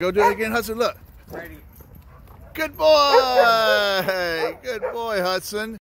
Go do it again, Hudson. Look. Ready. Good boy. Good boy, Hudson.